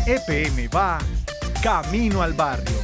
EPM va camino al barrio.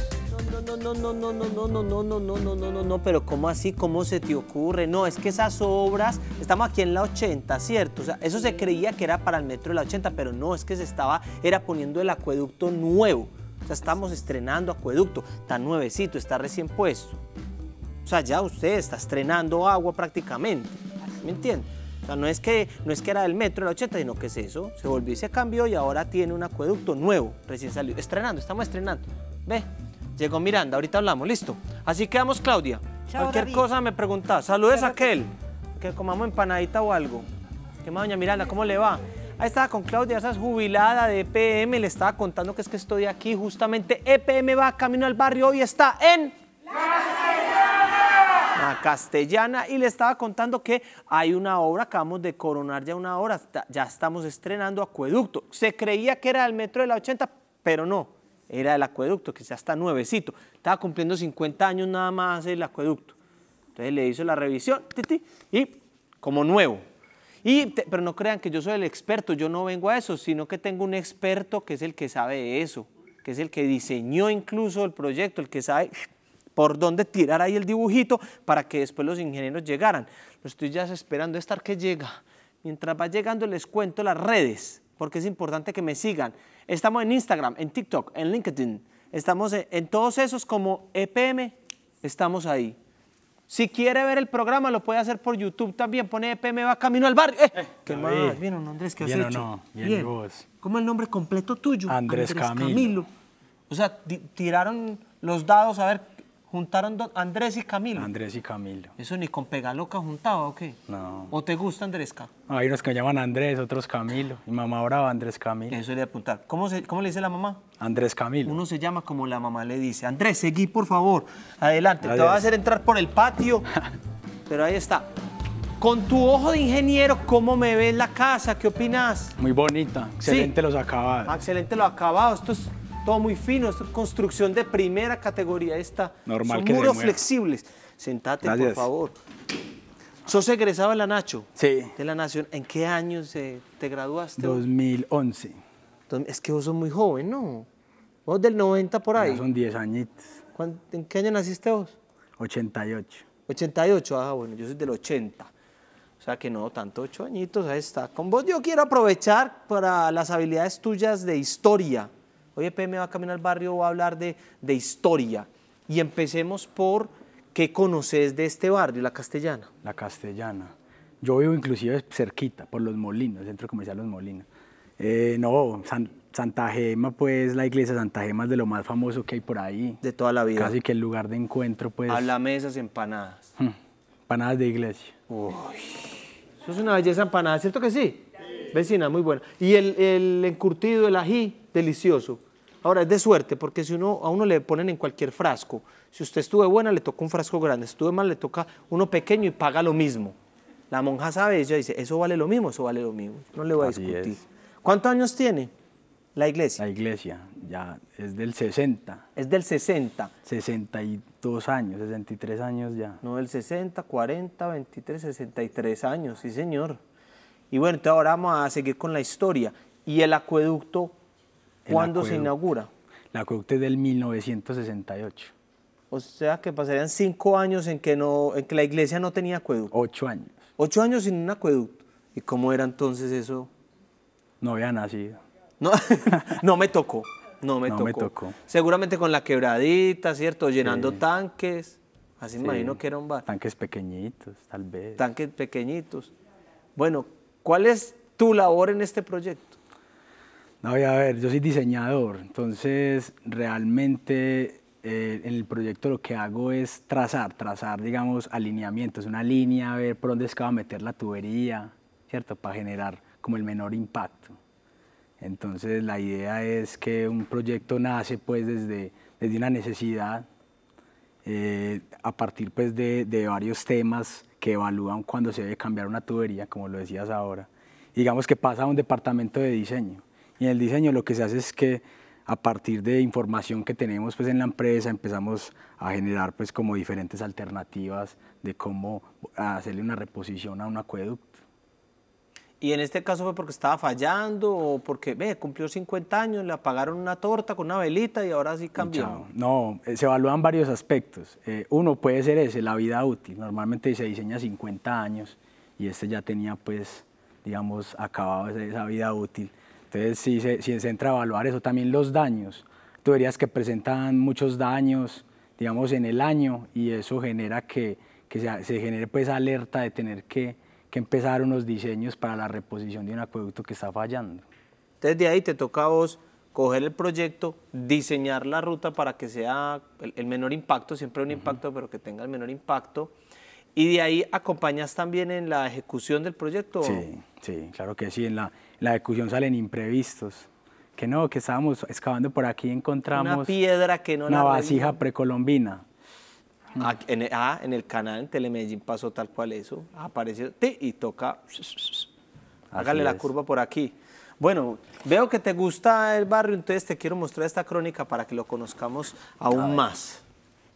No, pero ¿cómo así? ¿Cómo se te ocurre? No, es que esas obras, estamos aquí en la 80, ¿cierto? O sea, eso se creía que era para el metro de la 80, pero no, es que era poniendo el acueducto nuevo. O sea, estamos estrenando acueducto, está nuevecito, está recién puesto. O sea, ya usted está estrenando agua prácticamente, ¿me entiende? O sea, no es que era del metro de la 80, sino que es eso, se volvió y se cambió y ahora tiene un acueducto nuevo, recién salió, estamos estrenando. Ve, llegó Miranda, ahorita hablamos, listo. Así quedamos, Claudia. Chao, Cualquier David. cosa me preguntás. Saludes a aquel, que comamos empanadita o algo. ¿Qué más, doña Miranda? ¿Cómo le va? Ahí estaba con Claudia, esa es jubilada de EPM, le estaba contando que es que estoy aquí, justamente EPM va camino al barrio, hoy está en la Castellana, y le estaba contando que hay una obra, acabamos de coronar ya una obra, ya estamos estrenando acueducto. Se creía que era del metro de la 80, pero no, era el acueducto, que ya está nuevecito. Estaba cumpliendo 50 años nada más el acueducto. Entonces le hizo la revisión y como nuevo. Pero no crean que yo soy el experto, yo no vengo a eso, sino que tengo un experto que es el que sabe de eso, que es el que diseñó incluso el proyecto, el que sabe por dónde tirar ahí el dibujito para que después los ingenieros llegaran. Lo estoy ya esperando estar que llega. Mientras va llegando les cuento las redes, porque es importante que me sigan. Estamos en Instagram, en TikTok, en LinkedIn, estamos en todos esos como EPM, estamos ahí. Si quiere ver el programa, lo puede hacer por YouTube también, pone EPM va camino al barrio. ¿Qué más? ¿Bien o no, Andrés? ¿Qué has hecho? No, bien, ¿y vos? ¿Cómo es el nombre completo tuyo? Andrés Camilo. O sea, tiraron los dados, a ver, juntaron Andrés y Camilo. Andrés y Camilo. ¿Eso ni con Pegaloca juntado o qué? No. ¿O te gusta Andresca? Hay unos que me llaman Andrés, otros Camilo. Mi mamá brava, Andrés Camilo. Eso le apuntar. ¿Cómo le dice la mamá? Andrés Camilo. Uno se llama como la mamá le dice. Andrés, seguí por favor. Adelante, Gracias. te voy a hacer entrar por el patio. Pero ahí está. Con tu ojo de ingeniero, ¿cómo me ves la casa? ¿Qué opinas? Muy bonita, excelente Sí. los acabados. Excelente los acabados. Esto es todo muy fino. Esto es construcción de primera categoría. Normal Son que se muros mueva. flexibles. Sentate, Gracias. por favor. ¿Sos egresado de la Nacho? Sí. De la Nación. ¿En qué años te graduaste? 2011. Es que vos sos muy joven, ¿no? Vos del 90 por ahí. Ya son 10 añitos. ¿En qué año naciste vos? 88. 88, bueno, yo soy del 80. O sea que no, tanto 8 añitos, ahí está. Con vos yo quiero aprovechar para las habilidades tuyas de historia. Hoy EPM va a caminar al barrio, va a hablar de historia. Y empecemos por qué conoces de este barrio, La Castellana. La Castellana. Yo vivo inclusive cerquita, por Los Molinos, el centro comercial Los Molinos. Santa Gema, pues la iglesia de Santa Gema es de lo más famoso que hay por ahí. De toda la vida. Casi que el lugar de encuentro, pues. Háblame de esas empanadas. Empanadas de iglesia. Uy, eso es una belleza empanada, ¿cierto que sí? Vecina, muy buena. Y el encurtido, el ají, delicioso. Ahora, es de suerte, porque si a uno le ponen en cualquier frasco, si usted estuvo buena, le toca un frasco grande, si estuvo mal, le toca uno pequeño y paga lo mismo. La monja sabe, ella dice, eso vale lo mismo, eso vale lo mismo. No le voy a Así discutir. es. ¿Cuántos años tiene la iglesia? La iglesia, ya es del 60. Es del 60. 62 años, 63 años ya. No, del 60, 40, 23, 63 años, sí señor. Y bueno, entonces ahora vamos a seguir con la historia. ¿Y el acueducto, cuándo se inaugura? El acueducto es del 1968. O sea que pasarían 5 años en que la iglesia no tenía acueducto. 8 años. 8 años sin un acueducto. ¿Y cómo era entonces eso? No había nacido. No, no me tocó. No me tocó. Seguramente con la quebradita, ¿cierto? Llenando tanques. Así me imagino que era un bar. Tanques pequeñitos, tal vez. Tanques pequeñitos. Bueno, ¿cuál es tu labor en este proyecto? No, a ver, yo soy diseñador, entonces realmente en el proyecto lo que hago es trazar, digamos, alineamientos, una línea, a ver por dónde es que va a meter la tubería, ¿cierto? Para generar como el menor impacto. Entonces la idea es que un proyecto nace pues desde una necesidad, a partir pues de varios temas que evalúan cuando se debe cambiar una tubería, como lo decías ahora. Digamos que pasa a un departamento de diseño, y en el diseño lo que se hace es que a partir de información que tenemos pues en la empresa empezamos a generar pues como diferentes alternativas de cómo hacerle una reposición a un acueducto. ¿Y en este caso fue porque estaba fallando o porque cumplió 50 años, le apagaron una torta con una velita y ahora sí cambió? No, se evalúan varios aspectos. Uno puede ser ese, la vida útil. Normalmente se diseña 50 años y este ya tenía, pues, digamos, acabado esa vida útil. Entonces, si se entra a evaluar eso, también los daños. Tuberías que presentan muchos daños, digamos, en el año y eso genera que se genere, pues, alerta de tener que empezar unos diseños para la reposición de un acueducto que está fallando. Entonces, de ahí te toca a vos coger el proyecto, diseñar la ruta para que sea el menor impacto, siempre un impacto, pero que tenga el menor impacto. ¿Y de ahí acompañas también en la ejecución del proyecto? Sí, claro que sí. En la ejecución salen imprevistos. Que no, que estábamos excavando por aquí y encontramos una piedra que no una vasija precolombina. En el canal, en Telemedellín pasó tal cual eso, apareció y toca, hágale la curva por aquí. Bueno, veo que te gusta el barrio, entonces te quiero mostrar esta crónica para que lo conozcamos aún más.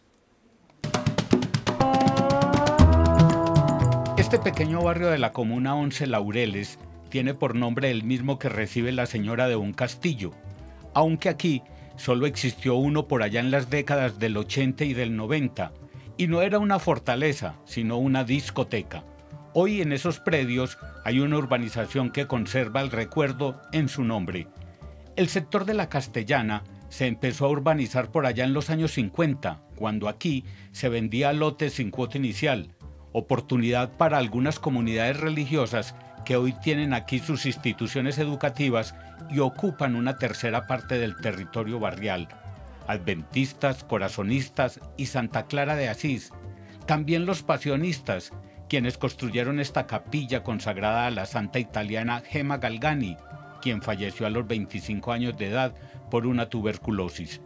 Este pequeño barrio de la comuna 11 Laureles tiene por nombre el mismo que recibe la señora de un castillo, aunque aquí solo existió uno por allá en las décadas del 80 y del 90, y no era una fortaleza, sino una discoteca. Hoy en esos predios hay una urbanización que conserva el recuerdo en su nombre. El sector de la Castellana se empezó a urbanizar por allá en los años 50, cuando aquí se vendía lotes sin cuota inicial, oportunidad para algunas comunidades religiosas que hoy tienen aquí sus instituciones educativas y ocupan una tercera parte del territorio barrial. Adventistas, corazonistas y Santa Clara de Asís. También los pasionistas, quienes construyeron esta capilla consagrada a la santa italiana Gemma Galgani, quien falleció a los 25 años de edad por una tuberculosis.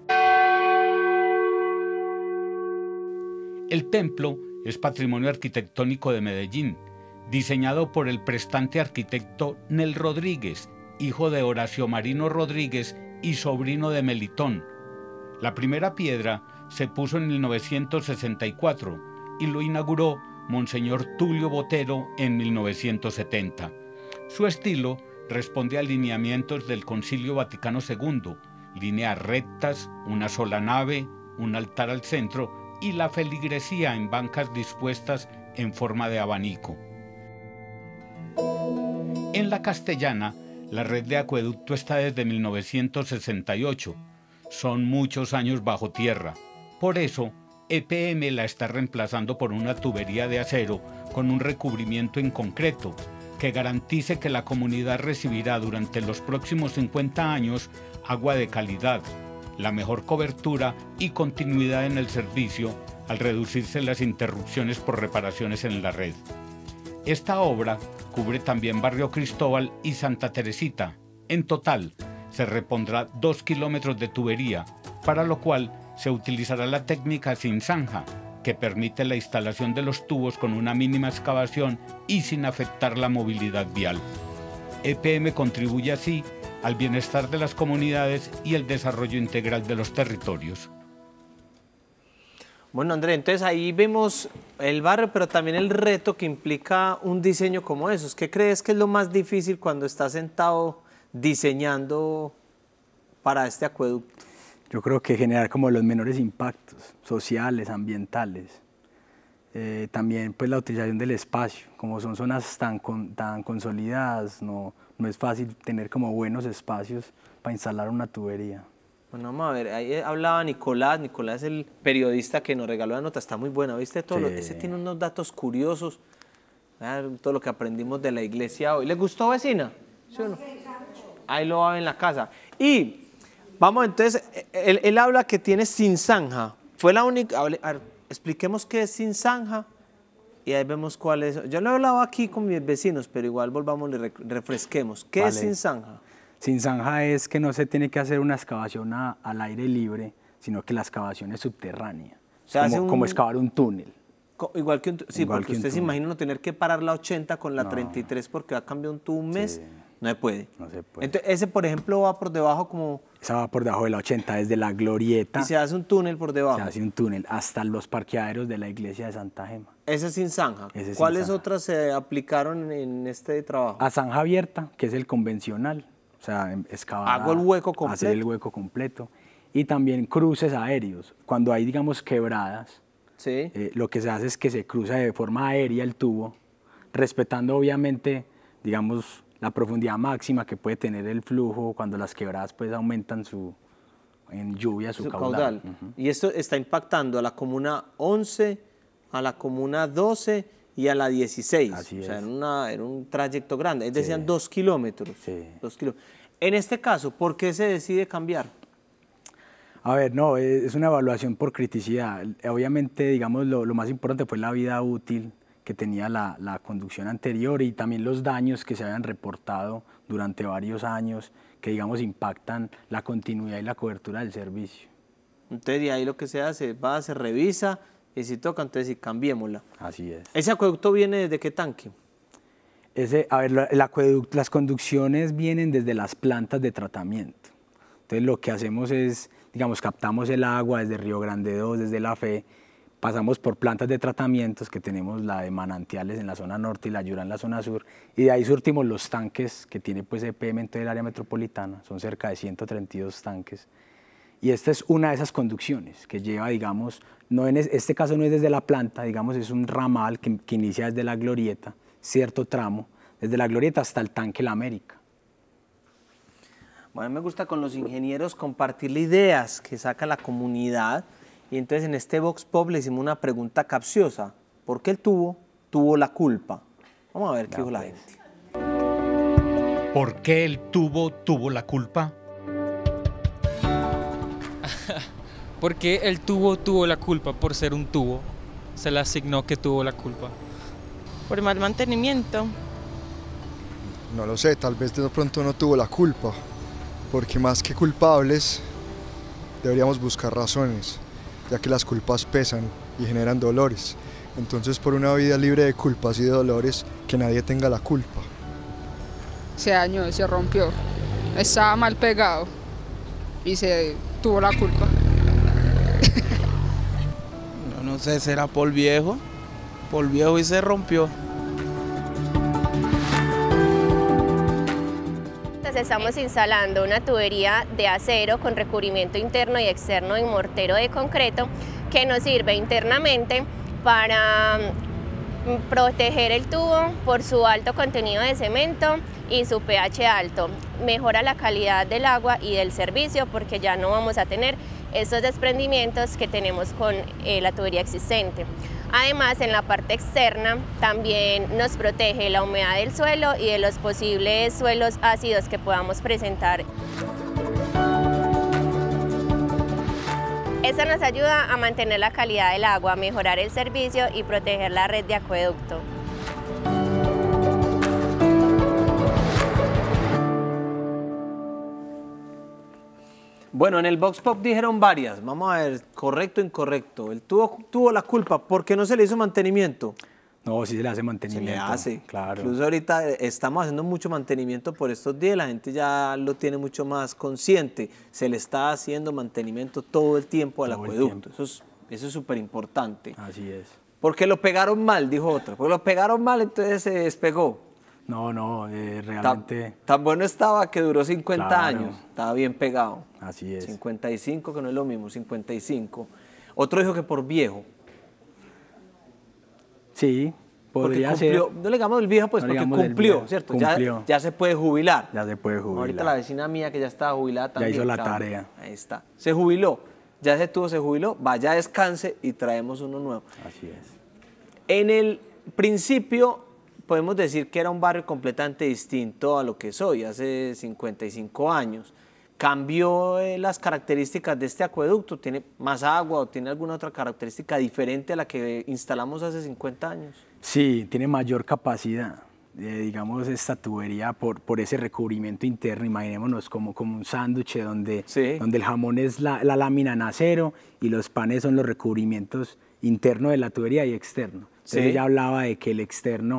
El templo es patrimonio arquitectónico de Medellín, diseñado por el prestante arquitecto Nel Rodríguez, hijo de Horacio Marino Rodríguez y sobrino de Melitón. La primera piedra se puso en 1964 y lo inauguró Monseñor Tulio Botero en 1970. Su estilo responde a lineamientos del Concilio Vaticano II, líneas rectas, una sola nave, un altar al centro y la feligresía en bancas dispuestas en forma de abanico. En la Castellana, la red de acueducto está desde 1968. Son muchos años bajo tierra. Por eso, EPM la está reemplazando por una tubería de acero con un recubrimiento en concreto que garantice que la comunidad recibirá durante los próximos 50 años agua de calidad, la mejor cobertura y continuidad en el servicio al reducirse las interrupciones por reparaciones en la red. Esta obra cubre también Barrio Cristóbal y Santa Teresita. En total, se repondrá 2 kilómetros de tubería, para lo cual se utilizará la técnica sin zanja, que permite la instalación de los tubos con una mínima excavación y sin afectar la movilidad vial. EPM contribuye así al bienestar de las comunidades y el desarrollo integral de los territorios. Bueno, André, entonces ahí vemos el barrio, pero también el reto que implica un diseño como esos. ¿Qué crees que es lo más difícil cuando estás sentado diseñando para este acueducto? Yo creo que generar como los menores impactos sociales, ambientales. También pues la utilización del espacio, como son zonas tan consolidadas, no es fácil tener como buenos espacios para instalar una tubería. Bueno, vamos a ver, ahí hablaba Nicolás es el periodista que nos regaló la nota, está muy buena, ¿viste? Todo sí. Ese tiene unos datos curiosos, todo lo que aprendimos de la iglesia hoy. ¿Les gustó, vecina? ¿Sí o no? Ahí lo va a ver en la casa. Y vamos, entonces, él habla que tiene sin zanja. Fue la única, a ver, expliquemos qué es sin zanja y ahí vemos cuál es. Yo lo he hablado aquí con mis vecinos, pero igual volvamos y refresquemos. ¿Qué es sin zanja? Sin zanja es que no se tiene que hacer una excavación al aire libre, sino que la excavación es subterránea. O sea, como excavar un túnel. Igual que un túnel. Sí, porque usted se imagina no tener que parar la 80 con la 33 porque va a cambiar un tubo un mes No se puede. No se puede. Entonces, ese, por ejemplo, va por debajo como... Esa va por debajo de la 80, desde la Glorieta. Y se hace un túnel por debajo. Se hace un túnel hasta los parqueaderos de la iglesia de Santa Gema. Ese es sin zanja. Ese es sin ¿Cuáles zanja. otras se aplicaron en este trabajo? A zanja abierta, que es el convencional, o sea, excavar. Hago el hueco completo. Hacer el hueco completo. Y también cruces aéreos. Cuando hay, digamos, quebradas, Sí. lo que se hace es que se cruza de forma aérea el tubo, respetando obviamente, digamos, la profundidad máxima que puede tener el flujo cuando las quebradas pues aumentan en lluvia su caudal. Ujú. Y esto está impactando a la comuna 11, a la comuna 12 y a la 16. Así o sea, es. era un trayecto grande. Ellos decían Sí. 2 kilómetros. Sí. 2 kilómetros. En este caso, ¿por qué se decide cambiar? A ver, no, es una evaluación por criticidad. Obviamente, digamos, lo más importante fue la vida útil que tenía la conducción anterior y también los daños que se habían reportado durante varios años que, digamos, impactan la continuidad y la cobertura del servicio. Entonces, de ahí lo que se hace, se revisa y si toca, entonces sí, cambiémosla. Así es. ¿Ese acueducto viene desde qué tanque? A ver, el acueducto, las conducciones vienen desde las plantas de tratamiento. Entonces, lo que hacemos es, digamos, captamos el agua desde Río Grande 2, desde La Fe, pasamos por plantas de tratamientos que tenemos, la de Manantiales en la zona norte y la Yura en la zona sur, y de ahí surtimos los tanques que tiene pues EPM en todo el área metropolitana, son cerca de 132 tanques. Y esta es una de esas conducciones que lleva, digamos, no en este caso no es desde la planta, digamos, es un ramal que inicia desde la Glorieta, cierto tramo, desde la Glorieta hasta el tanque La América. Bueno, me gusta con los ingenieros compartir ideas que saca la comunidad. Y entonces en este Vox Pop le hicimos una pregunta capciosa. ¿Por qué el tubo tuvo la culpa? Vamos a ver qué dijo la gente. ¿Por qué el tubo tuvo la culpa? Porque el tubo tuvo la culpa por ser un tubo. Se le asignó que tuvo la culpa. Por mal mantenimiento. No lo sé, tal vez de pronto no tuvo la culpa, porque más que culpables deberíamos buscar razones, ya que las culpas pesan y generan dolores. Entonces, por una vida libre de culpas y de dolores, que nadie tenga la culpa. Se dañó, se rompió, estaba mal pegado y se tuvo la culpa. No sé, será por viejo y se rompió. Estamos instalando una tubería de acero con recubrimiento interno y externo y mortero de concreto que nos sirve internamente para proteger el tubo por su alto contenido de cemento y su pH alto. Mejora la calidad del agua y del servicio porque ya no vamos a tener estos desprendimientos que tenemos con la tubería existente. Además, en la parte externa también nos protege la humedad del suelo y de los posibles suelos ácidos que podamos presentar. Esto nos ayuda a mantener la calidad del agua, mejorar el servicio y proteger la red de acueducto. Bueno, en el Vox Pop dijeron varias. Vamos a ver, correcto o incorrecto. El tubo tuvo la culpa. ¿Por qué no se le hizo mantenimiento? No, sí se le hace Se mantenimiento. le hace. Claro. Incluso ahorita estamos haciendo mucho mantenimiento por estos días. La gente ya lo tiene mucho más consciente. Se le está haciendo mantenimiento todo el tiempo al Todo el acueducto. tiempo. Eso es súper importante. Así es. Porque lo pegaron mal, dijo otra. Porque lo pegaron mal, entonces se despegó. No, realmente. Tan bueno estaba que duró 50 Claro. años. Estaba bien pegado. Así es. 55, que no es lo mismo, 55. Otro dijo que por viejo. Sí, Porque podría ser. cumplió, no le digamos el viejo, pues, No porque digamos del cumplió, viejo, ¿cierto? cumplió. Ya se puede jubilar. Ya se puede jubilar. Ahorita la vecina mía que ya estaba jubilada también. hizo la claro. tarea. Ahí está. Se jubiló. Ya se jubiló. Vaya, descanse y traemos uno nuevo. Así es. En el principio podemos decir que era un barrio completamente distinto a lo que es hoy, hace 55 años. ¿Cambió las características de este acueducto? ¿Tiene más agua o tiene alguna otra característica diferente a la que instalamos hace 50 años? Sí, tiene mayor capacidad. Digamos, esta tubería por ese recubrimiento interno, imaginémonos como un sándwich donde el jamón es la lámina en acero y los panes son los recubrimientos internos de la tubería y externo. Entonces ella hablaba de que el externo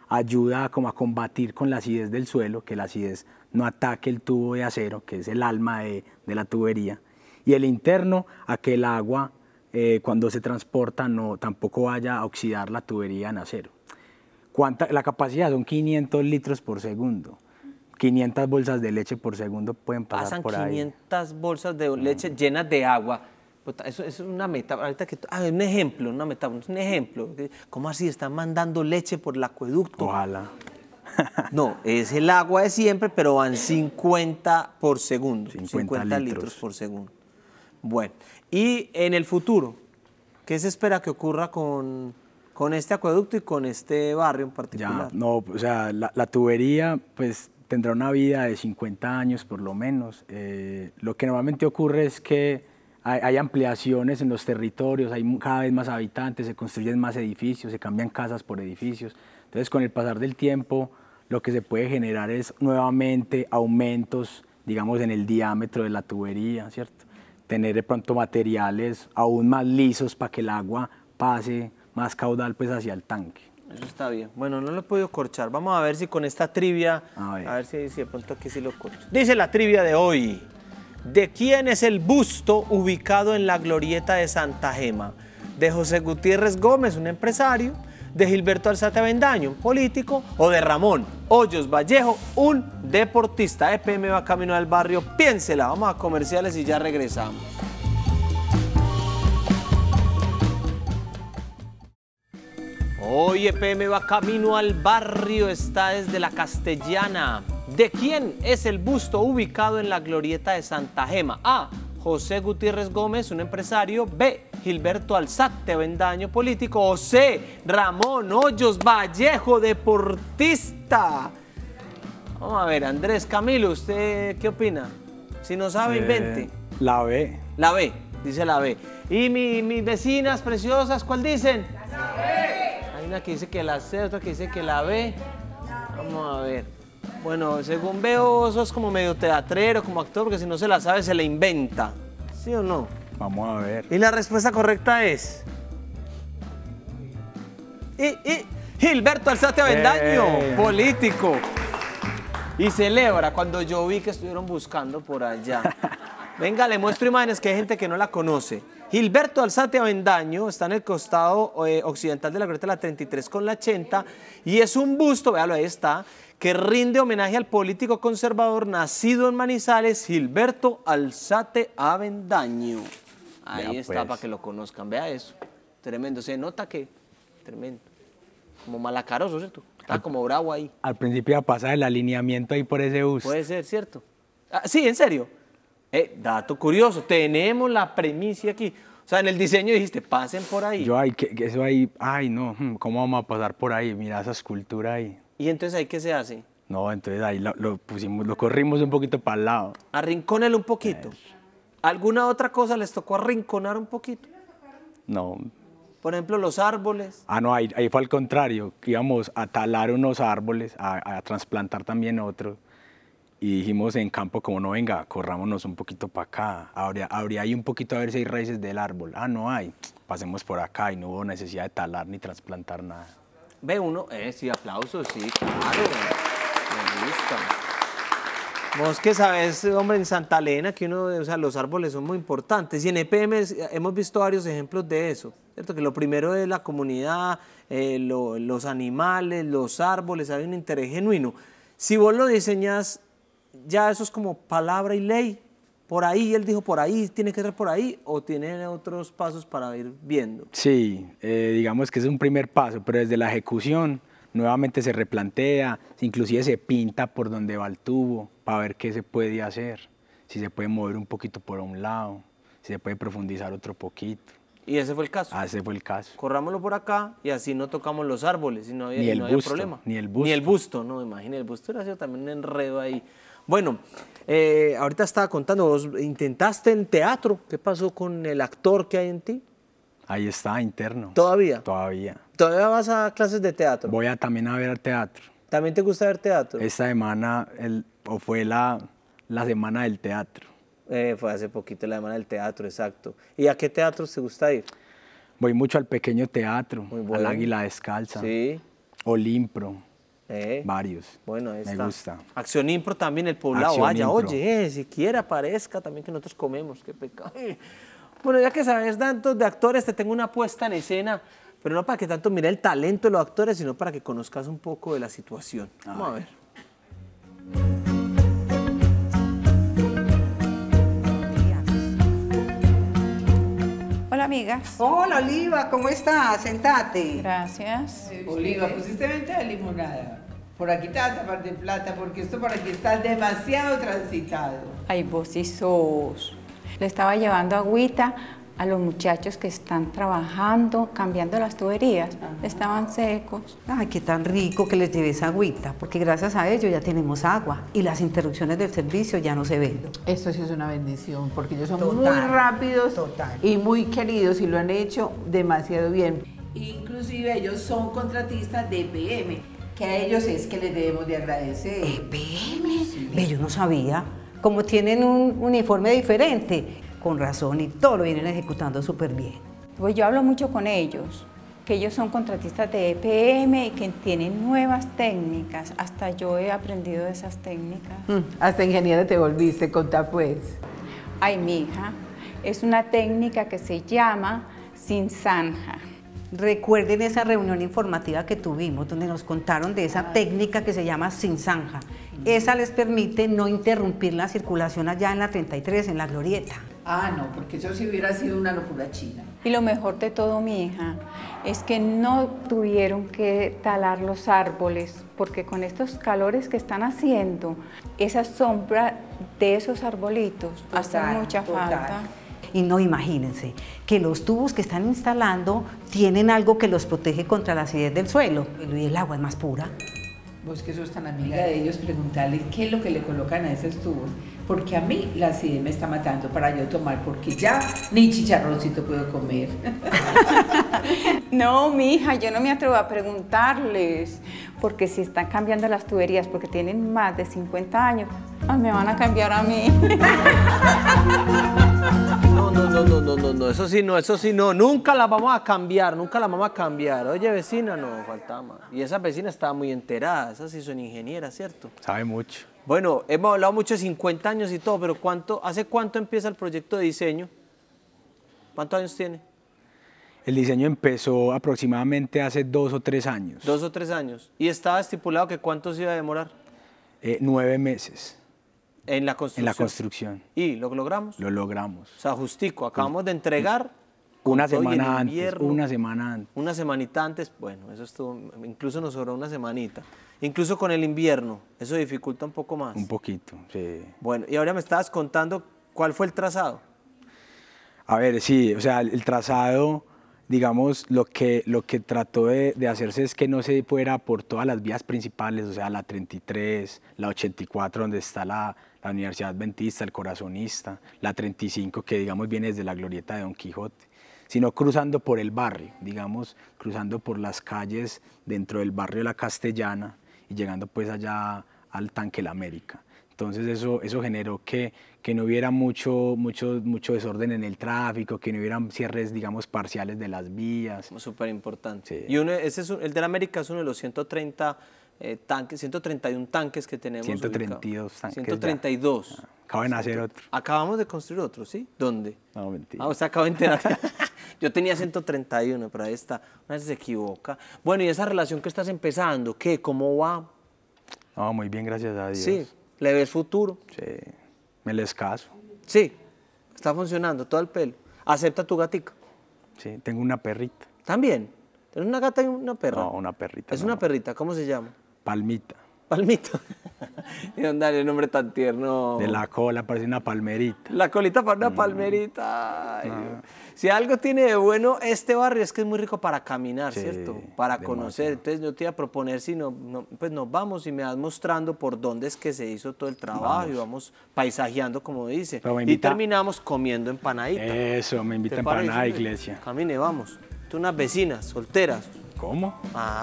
ayuda como a combatir con la acidez del suelo, que la acidez no ataque el tubo de acero, que es el alma de la tubería, y el interno a que el agua cuando se transporta tampoco vaya a oxidar la tubería en acero. La capacidad son 500 litros por segundo. 500 bolsas de leche por segundo pueden pasar por ahí. Pasan 500 bolsas de leche llenas de agua. Eso es una metáfora. Ahorita un ejemplo, una metáfora, un ejemplo. ¿Cómo así? ¿Están mandando leche por el acueducto? Ojalá. No, es el agua de siempre, pero van 50 por segundo. 50 litros por segundo. Bueno, y en el futuro, ¿qué se espera que ocurra con este acueducto y con este barrio en particular? O sea, la tubería pues tendrá una vida de 50 años por lo menos. Lo que normalmente ocurre es que hay ampliaciones en los territorios, hay cada vez más habitantes, se construyen más edificios, se cambian casas por edificios. Entonces, con el pasar del tiempo, lo que se puede generar es nuevamente aumentos, digamos, en el diámetro de la tubería, ¿cierto? Tener de pronto materiales aún más lisos para que el agua pase más caudal pues hacia el tanque. Eso está bien. Bueno, no lo he podido corchar. Vamos a ver si con esta trivia, a ver si de pronto aquí sí lo corcho. Dice la trivia de hoy: ¿de quién es el busto ubicado en la glorieta de Santa Gema? ¿De José Gutiérrez Gómez, un empresario? ¿De Gilberto Alzate Avendaño, un político? ¿O de Ramón Hoyos Vallejo, un deportista? EPM va camino al barrio, piénsela. Vamos a comerciales y ya regresamos. Hoy EPM va camino al barrio, está desde la Castellana. ¿De quién es el busto ubicado en la glorieta de Santa Gema? A. José Gutiérrez Gómez, un empresario. B. Gilberto Alzate Avendaño, político. O C. Ramón Hoyos Vallejo, deportista. Vamos a ver, Andrés, Camilo, ¿usted qué opina? Si no sabe, invente. La B. La B, dice la B. ¿Y mis vecinas preciosas, cuál dicen? La B. Hay una que dice que la C, otra que dice que la B. Vamos a ver. Bueno, según veo, sos como medio teatrero, como actor, porque si no se la sabe, se la inventa. ¿Sí o no? Vamos a ver. Y la respuesta correcta es... Gilberto Alzate Avendaño, político. Y celebra cuando yo vi que estuvieron buscando por allá. Venga, le muestro imágenes que hay gente que no la conoce. Gilberto Alzate Avendaño está en el costado occidental de la glorieta de la 33 con la 80 y es un busto, véalo, ahí está, que rinde homenaje al político conservador nacido en Manizales, Gilberto Alzate Avendaño. Ahí está, pues, para que lo conozcan, vea eso. Tremendo, se nota que, tremendo. Como malacaroso, ¿cierto? Está como bravo ahí. Al principio ya pasa el alineamiento ahí por ese busto. Puede ser, ¿cierto? Ah, sí, en serio. Dato curioso, tenemos la premicia aquí. O sea, en el diseño dijiste, pasen por ahí. Eso ahí, ay no, ¿cómo vamos a pasar por ahí? Mira esa escultura ahí. ¿Y entonces ahí qué se hace? No, entonces ahí lo corrimos un poquito para el lado. Arrincónelo un poquito. ¿Alguna otra cosa les tocó arrinconar un poquito? No. Por ejemplo, los árboles. Ah, no, ahí fue al contrario. Íbamos a talar unos árboles, a trasplantar también otros. Y dijimos en campo, como no, venga, corrámonos un poquito para acá. Habría ahí un poquito a ver si hay raíces del árbol. Ah, no hay. Pasemos por acá y no hubo necesidad de talar ni trasplantar nada. Ve uno, sí, aplausos, sí, claro. Me gusta. Vos que sabes, hombre, en Santa Elena, que o sea, los árboles son muy importantes. Y en EPM hemos visto varios ejemplos de eso, ¿cierto? Que lo primero es la comunidad, los animales, los árboles, hay un interés genuino. Si vos lo diseñas, ya eso es como palabra y ley. Por ahí, él dijo por ahí, tiene que ser por ahí, o tiene otros pasos para ir viendo. Sí, digamos que es un primer paso, pero desde la ejecución nuevamente se replantea, inclusive se pinta por donde va el tubo para ver qué se puede hacer, si se puede mover un poquito por un lado, si se puede profundizar otro poquito. ¿Y ese fue el caso? Ah, ese fue el caso. Corrámoslo por acá y así no tocamos los árboles y no había, ni el busto, problema. Ni el busto. Ni el busto, no, imagínate, el busto hubiera sido también un enredo ahí. Bueno, ahorita estaba contando, vos intentaste en teatro, ¿qué pasó con el actor que hay en ti? Ahí está, interno. ¿Todavía? Todavía. ¿Todavía vas a clases de teatro? Voy también a ver teatro. ¿También te gusta ver teatro? Esta semana, fue la semana del teatro. Fue hace poquito la semana del teatro, exacto. ¿Y a qué teatros te gusta ir? Voy mucho al Pequeño Teatro, al Águila Descalza, sí. Olimpro. Varios. Bueno, ahí me está. gusta. Acción Impro también, el poblado. Acción Vaya, Impro. oye, siquiera aparezca también que nosotros comemos, qué pecado. Bueno, ya que sabes tanto de actores, te tengo una puesta en escena, pero no para que tanto mire el talento de los actores, sino para que conozcas un poco de la situación. Vamos a ver. Hola, amigas. Hola, Oliva, ¿cómo estás? Sentate. Gracias. Oliva, pusiste venta de limonada. Por aquí te va a tapar de plata porque esto por aquí está demasiado transitado. Ay, vos sí sos. Le estaba llevando agüita a los muchachos que están trabajando, cambiando las tuberías. Estaban secos. Ay, qué tan rico que les lleves agüita, porque gracias a ello ya tenemos agua y las interrupciones del servicio ya no se ven. Esto sí es una bendición, porque ellos son muy rápidos y muy queridos y lo han hecho demasiado bien. Inclusive ellos son contratistas de EPM, que a ellos es que les debemos de agradecer. ¿EPM? Sí. Yo no sabía. Como tienen un uniforme diferente, con razón, y todo lo vienen ejecutando súper bien. Pues yo hablo mucho con ellos, que ellos son contratistas de EPM y que tienen nuevas técnicas. Hasta yo he aprendido de esas técnicas. Hasta ingeniera te volviste, contá pues. Ay, mija, es una técnica que se llama sin zanja. Recuerden esa reunión informativa que tuvimos, donde nos contaron de esa técnica que se llama sin zanja. Esa les permite no interrumpir la circulación allá en la 33, en la glorieta. Ah, no, porque eso sí hubiera sido una locura china. Y lo mejor de todo, mi hija, es que no tuvieron que talar los árboles, porque con estos calores que están haciendo, esa sombra de esos arbolitos hace mucha falta. Y no, imagínense que los tubos que están instalando tienen algo que los protege contra la acidez del suelo y el agua es más pura. Vos que sos tan amiga de ellos, preguntarles qué es lo que le colocan a esos tubos, porque a mí la acidez me está matando para yo tomar, porque ya ni chicharroncito puedo comer. No, mi hija, yo no me atrevo a preguntarles, porque si están cambiando las tuberías porque tienen más de 50 años, me van a cambiar a mí. No, eso sí no, nunca la vamos a cambiar, Oye, vecina, no, faltaba más. Y esa vecina estaba muy enterada, esas sí son ingenieras, ¿cierto? Sabe mucho. Bueno, hemos hablado mucho de 50 años y todo, pero ¿hace cuánto empieza el proyecto de diseño? ¿Cuántos años tiene? El diseño empezó aproximadamente hace 2 o 3 años. 2 o 3 años. ¿Y estaba estipulado que cuánto se iba a demorar? 9 meses. En la construcción. En la construcción. ¿Y lo logramos? Lo logramos. O sea, justico, acabamos de entregar. Una semana antes. Una semanita antes, bueno, eso estuvo, incluso nos sobró una semanita. Incluso con el invierno, eso dificulta un poco más. Un poquito, sí. Bueno, y ahora me estabas contando cuál fue el trazado. A ver, sí, o sea, el trazado, digamos, lo que trató de hacerse es que no se fuera por todas las vías principales, o sea, la 33, la 84, donde está la Universidad Adventista, el Corazonista, la 35, que digamos viene desde la glorieta de Don Quijote, sino cruzando por el barrio, digamos, cruzando por las calles dentro del barrio de la Castellana y llegando pues allá al Tanque La América. Entonces eso generó que no hubiera mucho desorden en el tráfico, que no hubieran cierres, digamos, parciales de las vías. Súper importante. Sí. Y el de la América es uno de los 130 tanques, 131 tanques que tenemos 132 tanques. 132. Acaba de nacer otro. Acabamos de construir otro, ¿sí? ¿Dónde? No, mentira. Usted acaba de enterar. Yo tenía 131, pero ahí está. Una vez se equivoca. Bueno, ¿y esa relación que estás empezando? ¿Qué? ¿Cómo va? No, muy bien, gracias a Dios. Sí. ¿Le ves futuro? Sí. Me les caso. Sí. Está funcionando todo el pelo. ¿Acepta tu gatica? Sí, tengo una perrita. ¿También? ¿Tienes una gata y una perra? No, una perrita. Es una perrita. ¿Cómo se llama? Palmita. Palmito. ¿Y dónde sale el nombre tan tierno? De la cola, parece una palmerita. La colita para una palmerita. Ay, si algo tiene de bueno este barrio es que es muy rico para caminar, sí, ¿cierto? Para conocer. Entonces yo te iba a proponer si pues nos vamos y me vas mostrando por dónde es que se hizo todo el trabajo y vamos paisajeando, como dice. Y terminamos comiendo empanadita. Eso, me invita a empanada a iglesia. Camine, vamos. Tú unas vecinas solteras. ¿Cómo?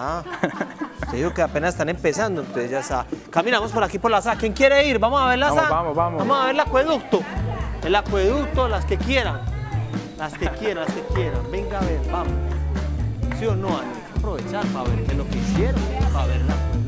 Te digo que apenas están empezando, entonces ya está. Caminamos por aquí por la SA. ¿Quién quiere ir? Vamos a ver la SA. Vamos. Vamos a ver el acueducto. El acueducto, las que quieran. Las que quieran. Venga a ver, vamos. ¿Sí o no? Hay que aprovechar para ver qué es lo que hicieron, para ver el acueducto.